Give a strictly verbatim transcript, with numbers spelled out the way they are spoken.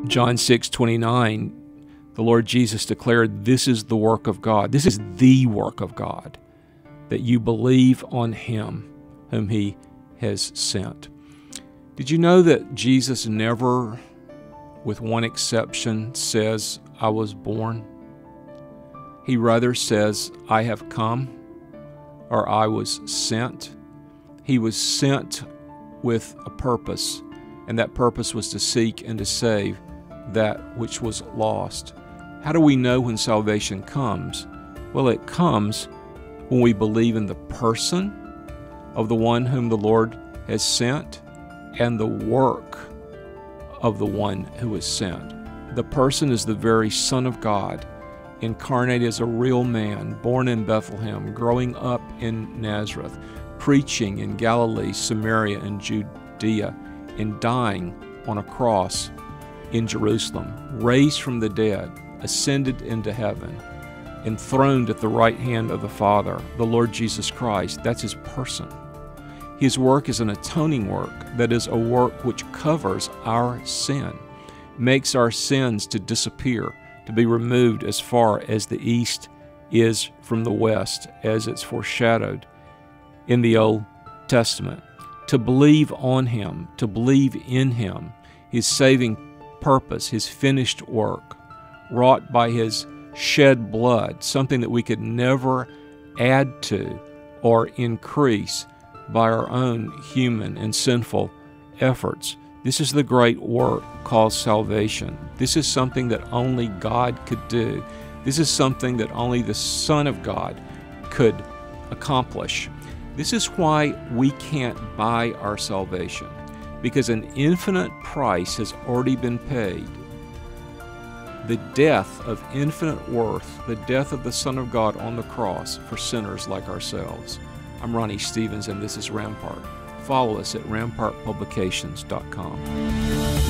John six twenty-nine, the Lord Jesus declared, "This is the work of God." This is the work of God, that you believe on Him whom He has sent. Did you know that Jesus never, with one exception, says, "I was born"? He rather says, "I have come," or "I was sent." He was sent with a purpose, and that purpose was to seek and to save that which was lost. How do we know when salvation comes? Well, it comes when we believe in the person of the one whom the Lord has sent and the work of the one who is sent. The person is the very Son of God, incarnated as a real man, born in Bethlehem, growing up in Nazareth, preaching in Galilee, Samaria, and Judea, and dying on a cross in Jerusalem, raised from the dead, ascended into heaven, enthroned at the right hand of the Father, the Lord Jesus Christ. That's His person. His work is an atoning work, that is, a work which covers our sin, makes our sins to disappear, to be removed as far as the east is from the west, as it's foreshadowed in the Old Testament. To believe on Him, to believe in Him, His saving purpose, His finished work, wrought by His shed blood, something that we could never add to or increase by our own human and sinful efforts. This is the great work called salvation. This is something that only God could do. This is something that only the Son of God could accomplish. This is why we can't buy our salvation, because an infinite price has already been paid. The death of infinite worth, the death of the Son of God on the cross for sinners like ourselves. I'm Ronnie Stevens, and this is Rampart. Follow us at rampart publications dot com.